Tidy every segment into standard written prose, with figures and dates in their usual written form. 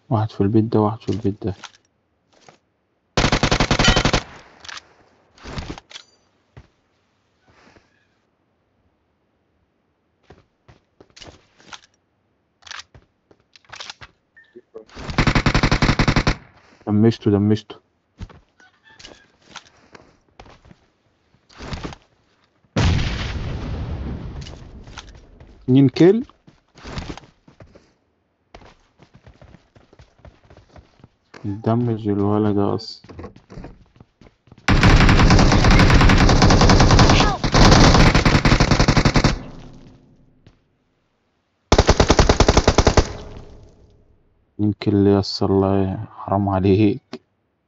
واحد في البيت ده، واحد في البيت ده. دمشته. 2 كيل. يدمج الولد ده اصلا. اللي يسر الله، حرام عليك.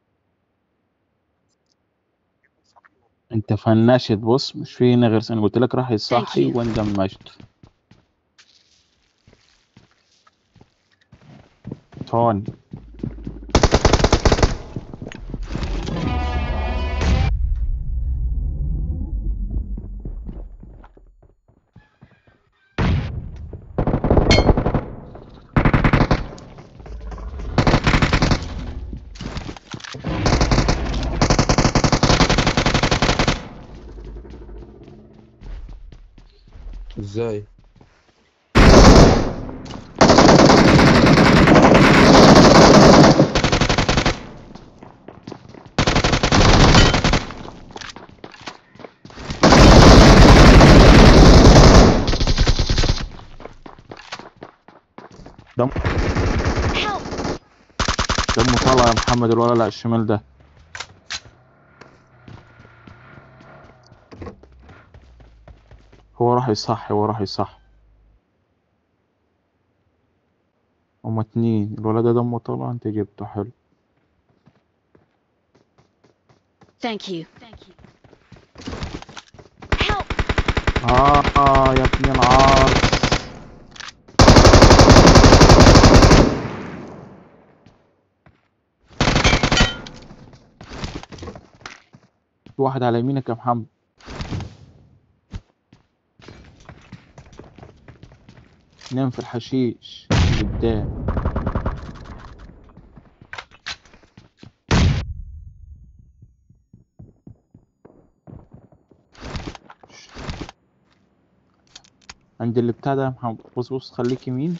انت فناشت، بص مش في هنا غير سنة، قلت لك راح Thank يصحي you. واندمجت. ثواني. ازاي؟ دم Help! دمه طالع يا محمد، الولد لا الشمال ده. هو راح يصحي. هما 2، الولد ده دمه طالع، انت جبته حلو. Thank you. Help! يا ابن العار. في واحد على يمينك يا محمد. نام في الحشيش قدام. عند اللي بتاع ده يا محمد، بص خليك يمين.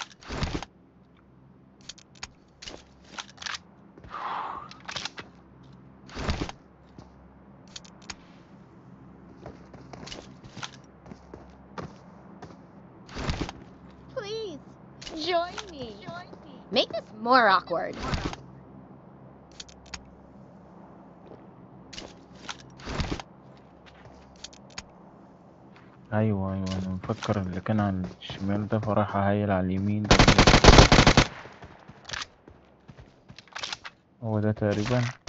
Please, join me. Make this more awkward. ايوه انا مفكر اللي كان على الشمال ده، فراح هايل على اليمين ده. هو ده تقريبا.